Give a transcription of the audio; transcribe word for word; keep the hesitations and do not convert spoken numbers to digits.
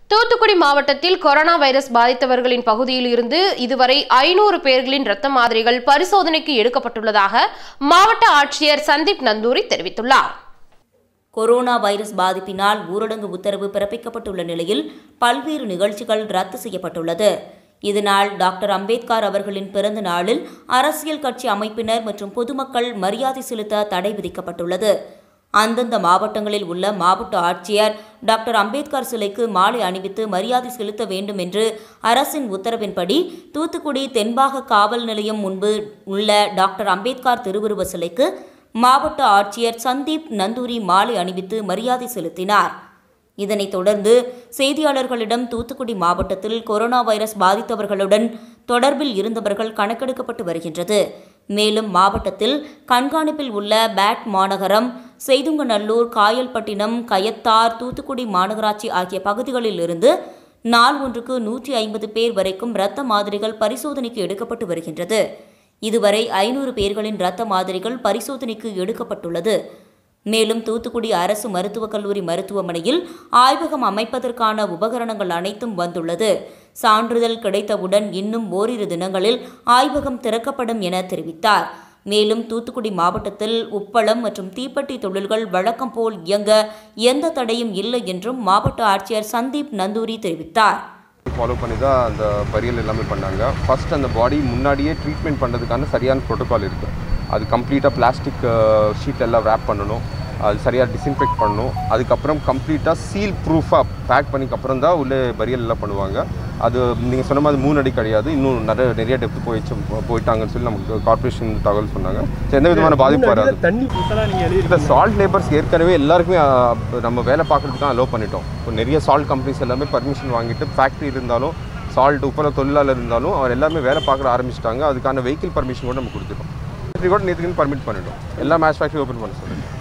தூத்துக்குடி மாவட்டத்தில் corona virus பாதித்தவர்களின் பகுதியில் இருந்து இதுவரை ஐநூறு பேர்களின் இரத்த மாதிரிகள் பரிசோதனைக்கு எடுக்கப்பட்டுள்ளதாக மாவட்ட ஆட்சியர் சந்தீப் நந்தூரி தெரிவித்துள்ளார். கொரோனா வைரஸ் பாதிப்பினால் ஊரடங்கு உத்தரவு பிறப்பிக்கப்பட்டுள்ள நிலையில் பல்வேறு நிகழ்ச்சிகள் ரத்து செய்யப்பட்டுள்ளது. இதனால் டாக்டர் அம்பேத்கர் அவர்களின் பிறந்த நாளில் அரசியல் கட்சி அமைப்பினர் மற்றும் பொதுமக்கள் மரியாதை செலுத்த தடை விதிக்கப்பட்டுள்ளது. அந்தந்த மாவட்டங்களில் உள்ள மாவட்ட ஆட்சியர் டாக்டர் அம்பேத்கர் சிலைக்கு மாலை அணிவித்து மரியாதை செலுத்த வேண்டும் என்று அரசின் உத்தரவின்படி தூத்துக்குடி தென்பாக காவல் நிலையம் முன்பு உள்ள டாக்டர் அம்பேத்கர் திருவுருவ சிலைக்கு மாவட்ட ஆட்சியர் சந்தீப் நந்தூரி மாலை அணிவித்து மரியாதை செலுத்தினார். இதனைத் தொடர்ந்து செய்தியாளர்களிடம் தூத்துக்குடி மாவட்டத்தில் கொரோனா வைரஸ் பாதித்தவர்களுடன் தொடர்பில் இருந்தவர்கள் கணக்கெடுக்கப்பட்டு வருகின்றது. மேலும் மாவட்டத்தில் கண்காணிப்பில் உள்ள பேட் மாநகரம், செய்துங்கநல்லூர், காயல்பட்டினம், கயத்தார், தூத்துக்குடி மாநகராட்சி ஆகிய பகுதிகளில் இருந்து நாள் ஒன்றுக்கு நூற்றி ஐம்பது பேர் வரைக்கும் இரத்த மாதிரிகள் பரிசோதனைக்கு எடுக்கப்பட்டு வருகின்றது. இதுவரை ஐநூறு பேர்களின் இரத்த மாதிரிகள் பரிசோதனைக்கு எடுக்கப்பட்டுள்ளது. மேலும் தூத்துக்குடி அரசு மருத்துவக் கல்லூரி மருத்துவமனையில் ஆய்வகம் அமைப்பதற்கான உபகரணங்கள் அனைத்தும் வந்துள்ளது. சான்றிதழ் கிடைத்தவுடன் இன்னும் ஓரிரு தினங்களில் ஆய்வகம் திறக்கப்படும் என தெரிவித்தார். மேலும் தூத்துக்குடி மாவட்டத்தில் உப்பளம் மற்றும் தீப்பெட்டி தொழில்கள் வழக்கம் போல் இயங்க எந்த தடையும் இல்லை என்றும் மாவட்ட ஆட்சியர் சந்தீப் நந்தூரி தெரிவித்தார். ஃபாலோ பண்ணி தான் அந்த பரியல் எல்லாமே பண்ணாங்க. ஃபர்ஸ்ட் அந்த பாடி முன்னாடியே ட்ரீட்மெண்ட் பண்ணுறதுக்கான சரியான ப்ரோட்டோகால் இருக்குது. அது கம்ப்ளீட்டாக பிளாஸ்டிக் ஷீட் எல்லாம் ரேப் பண்ணணும், அது சரியாக டிஸ்இன்ஃபெக்ட் பண்ணணும். அதுக்கப்புறம் கம்ப்ளீட்டாக சீல் ப்ரூஃபாக பேக் பண்ணிக்கப்புறம் தான் உள்ளே பரியல் எல்லாம் பண்ணுவாங்க. அது நீங்கள் சொன்ன மாதிரி மூணு அடி கிடையாது, இன்னும் நிறைய நிறைய டெப்த் போயிடுச்சு போயிட்டாங்கன்னு சொல்லி நமக்கு கார்பரேஷன் தகவல் சொன்னாங்க. எந்த விதமான பாதிப்பு வராது. இந்த சால்ட் லேபர்ஸ் ஏற்கனவே எல்லாருக்குமே நம்ம வேலை பார்க்குறதுக்கு அலோவ் பண்ணிட்டோம். இப்போ நிறைய சால்ட் கம்பெனிஸ் எல்லாமே பர்மிஷன் வாங்கிட்டு ஃபேக்ட்ரி இருந்தாலும் சால்ட் உப்பள தொழிலாளர் இருந்தாலும் அவர் எல்லாமே வேலை பார்க்க ஆரம்பிச்சிட்டாங்க. அதுக்கான வெஹிக்கிள் பர்மிஷன் கூட நம்ம கொடுத்துட்டோம். கூட நேற்றுக்கு பர்மிட் பண்ணிட்டோம். எல்லா மேட்ச் ஃபேக்ட்ரி ஓப்பன் பண்ண சொல்லுங்கள்.